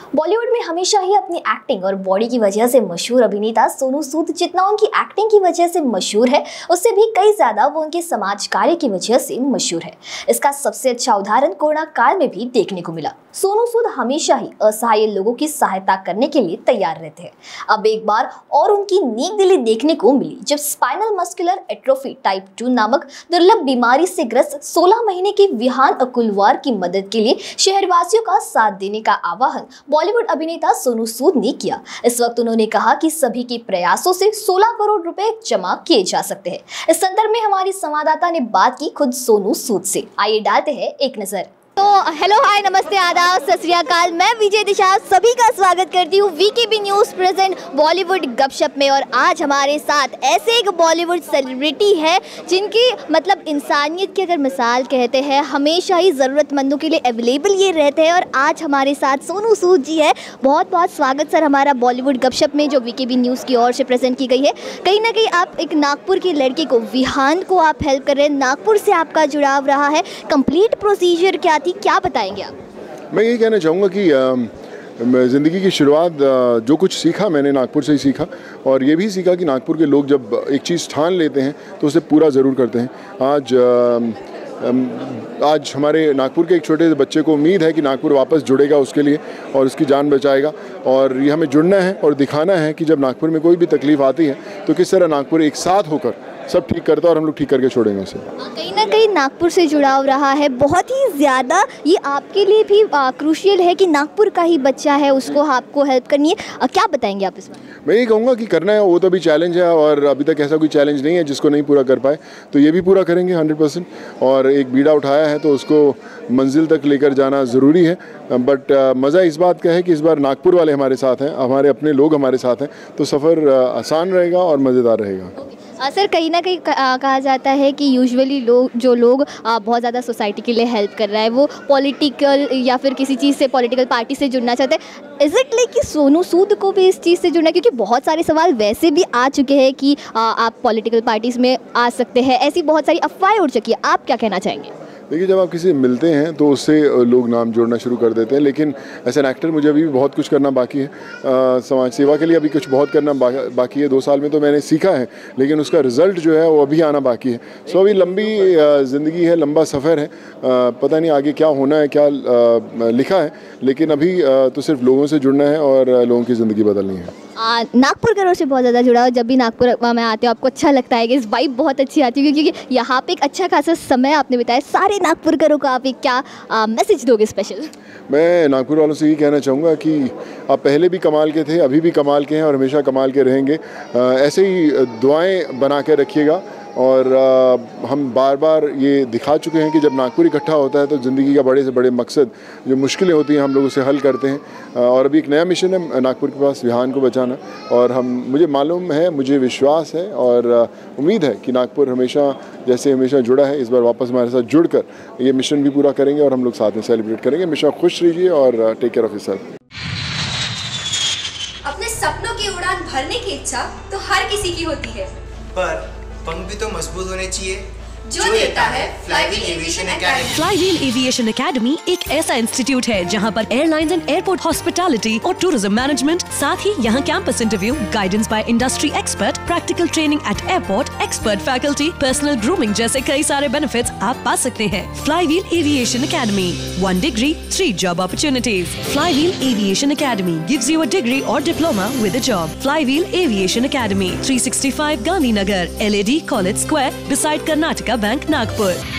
बॉलीवुड में हमेशा ही अपनी एक्टिंग और बॉडी की वजह से मशहूर अभिनेता सोनू सूद जितना उनकी एक्टिंग की वजह से मशहूर है, उससे भी कई ज्यादा वो उनके समाज कार्य की वजह से मशहूर है। इसका सबसे अच्छा उदाहरण कोरोना काल में भी देखने को मिला। सोनू सूद हमेशा ही असहाय लोगों की सहायता करने के लिए तैयार रहते हैं। अब एक बार और उनकी नेक दिली देखने को मिली जब स्पाइनल मस्कुलर एट्रोफी टाइप 2 नामक दुर्लभ बीमारी से ग्रस्त 16 महीने की विहान अकुलवार की मदद के लिए शहरवासियों का साथ देने का आह्वान बॉलीवुड अभिनेता सोनू सूद ने किया। इस वक्त उन्होंने कहा कि सभी के प्रयासों से 16 करोड़ रुपए जमा किए जा सकते हैं। इस संदर्भ में हमारी संवाददाता ने बात की खुद सोनू सूद से। आइए डालते हैं एक नजर। तो हेलो, हाय, नमस्ते, आदाब, सत श्री अकाल। मैं विजय दिशा सभी का स्वागत करती हूँ वीकेबी न्यूज़ प्रेजेंट बॉलीवुड गपशप में। और आज हमारे साथ ऐसे एक बॉलीवुड सेलिब्रिटी है जिनकी मतलब इंसानियत की अगर मिसाल कहते हैं, हमेशा ही ज़रूरतमंदों के लिए अवेलेबल ये रहते हैं। और आज हमारे साथ सोनू सूद जी है। बहुत बहुत स्वागत सर हमारा बॉलीवुड गपशप में जो वीकेबी न्यूज़ की ओर से प्रेजेंट की गई है। कहीं ना कहीं आप एक नागपुर की लड़की को, विहान को आप हेल्प कर रहे हैं। नागपुर से आपका जुड़ाव रहा है। कंप्लीट प्रोसीजर क्या बताएंगे आप? मैं यही कहना चाहूँगा कि ज़िंदगी की शुरुआत जो कुछ सीखा मैंने नागपुर से ही सीखा, और ये भी सीखा कि नागपुर के लोग जब एक चीज़ ठान लेते हैं तो उसे पूरा ज़रूर करते हैं। आज हमारे नागपुर के एक छोटे से बच्चे को उम्मीद है कि नागपुर वापस जुड़ेगा उसके लिए और उसकी जान बचाएगा। और ये हमें जुड़ना है और दिखाना है कि जब नागपुर में कोई भी तकलीफ़ आती है तो किस तरह नागपुर एक साथ होकर सब ठीक करता है और हम लोग ठीक करके छोड़ेंगे उसे। कहीं ना कहीं नागपुर से जुड़ाव रहा है बहुत ही ज़्यादा। ये आपके लिए भी क्रूशियल है कि नागपुर का ही बच्चा है, उसको आपको हेल्प करनी है। क्या बताएंगे आप इसमें? मैं ये कहूँगा कि करना है वो तो अभी चैलेंज है, और अभी तक ऐसा कोई चैलेंज नहीं है जिसको नहीं पूरा कर पाए, तो ये भी पूरा करेंगे 100%। और एक बीड़ा उठाया है तो उसको मंजिल तक लेकर जाना ज़रूरी है। बट मज़ा इस बात का है कि इस बार नागपुर वाले हमारे साथ हैं, हमारे अपने लोग हमारे साथ हैं, तो सफ़र आसान रहेगा और मज़ेदार रहेगा। सर, कहीं ना कहीं कहा जाता है कि यूजुअली जो लोग बहुत ज़्यादा सोसाइटी के लिए हेल्प कर रहा है वो पॉलिटिकल या फिर किसी चीज़ से, पॉलिटिकल पार्टी से जुड़ना चाहते हैं। इज़ इट लाइक कि सोनू सूद को भी इस चीज़ से जुड़ना, क्योंकि बहुत सारे सवाल वैसे भी आ चुके हैं कि आप पॉलिटिकल पार्टीज़ में आ सकते हैं, ऐसी बहुत सारी अफवाहें उड़ चुकी है। आप क्या कहना चाहेंगे? देखिए, जब आप किसी से मिलते हैं तो उससे लोग नाम जोड़ना शुरू कर देते हैं, लेकिन एज एन एक्टर मुझे अभी भी बहुत कुछ करना बाकी है। समाज सेवा के लिए अभी कुछ बहुत करना बाकी है। 2 साल में तो मैंने सीखा है, लेकिन उसका रिज़ल्ट जो है वो अभी आना बाकी है। सो अभी लंबी ज़िंदगी है, लंबा सफ़र है। पता नहीं आगे क्या होना है, क्या लिखा है, लेकिन अभी तो सिर्फ लोगों से जुड़ना है और लोगों की ज़िंदगी बदलनी है। नागपुर से बहुत ज़्यादा जुड़ा हो। जब भी नागपुर में आते हो आपको अच्छा लगता है कि इस वाइब बहुत अच्छी आती है, क्योंकि यहाँ पे एक अच्छा खासा समय आपने बिताया। सारे नागपुरकरों को आप एक क्या मैसेज दोगे स्पेशल? मैं नागपुर वालों से ये कहना चाहूँगा कि आप पहले भी कमाल के थे, अभी भी कमाल के हैं और हमेशा कमाल के रहेंगे। ऐसे ही दुआएं बना के रखिएगा। और हम बार बार ये दिखा चुके हैं कि जब नागपुर इकट्ठा होता है तो ज़िंदगी का बड़े से बड़े मकसद, जो मुश्किलें होती हैं, हम लोग उसे हल करते हैं। और अभी एक नया मिशन है नागपुर के पास, विहान को बचाना। और मुझे मालूम है, मुझे विश्वास है और उम्मीद है कि नागपुर हमेशा जुड़ा है, इस बार वापस हमारे साथ जुड़कर ये मिशन भी पूरा करेंगे और हम लोग साथ में सेलिब्रेट करेंगे। हमेशा खुश रहिए और टेक केयर ऑफ योरसेल्फ। अपने सपनों की उड़ान भरने की इच्छा तो हर किसी की होती है, पर पंख भी तो मजबूत होने चाहिए, जो देता है flywheel aviation academy. Flywheel aviation academy एक ऐसा इंस्टीट्यूट है जहां पर एयरलाइंस एंड एयरपोर्ट हॉस्पिटैलिटी और टूरिज्म मैनेजमेंट, साथ ही यहां campus interview, guidance by industry expert, practical training at airport, expert faculty, personal grooming जैसे कई सारे बेनिफिट्स आप पा सकते हैं। Flywheel aviation academy, 1 degree 3 job opportunities. Flywheel Aviation Academy gives you a degree or diploma with a job. Flywheel Aviation Academy, 365 Gandhinagar, LAD College Square, beside Karnataka Bank, Nagpur.